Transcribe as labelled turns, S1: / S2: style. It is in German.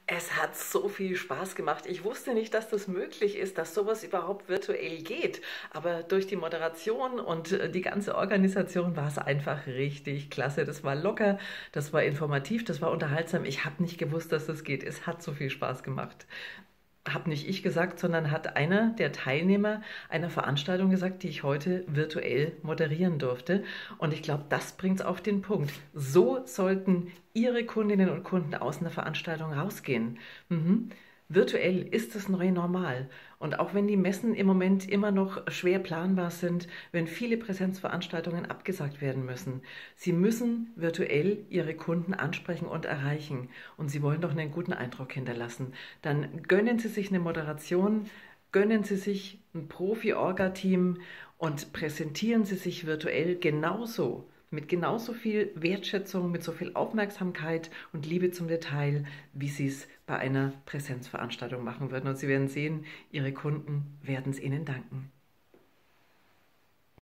S1: Es hat so viel Spaß gemacht. Ich wusste nicht, dass das möglich ist, dass sowas überhaupt virtuell geht. Aber durch die Moderation und die ganze Organisation war es einfach richtig klasse. Das war locker, das war informativ, das war unterhaltsam. Ich habe nicht gewusst, dass das geht. Es hat so viel Spaß gemacht. Habe nicht ich gesagt, sondern hat einer der Teilnehmer einer Veranstaltung gesagt, die ich heute virtuell moderieren durfte. Und ich glaube, das bringt es auf den Punkt. So sollten Ihre Kundinnen und Kunden aus einer Veranstaltung rausgehen. Mhm. Virtuell ist das neue Normal. Und auch wenn die Messen im Moment immer noch schwer planbar sind, wenn viele Präsenzveranstaltungen abgesagt werden müssen, sie müssen virtuell ihre Kunden ansprechen und erreichen. Und sie wollen doch einen guten Eindruck hinterlassen. Dann gönnen Sie sich eine Moderation, gönnen Sie sich ein Profi-Orga-Team und präsentieren Sie sich virtuell genauso, mit genauso viel Wertschätzung, mit so viel Aufmerksamkeit und Liebe zum Detail, wie Sie es bei einer Präsenzveranstaltung machen würden. Und Sie werden sehen, Ihre Kunden werden es Ihnen danken.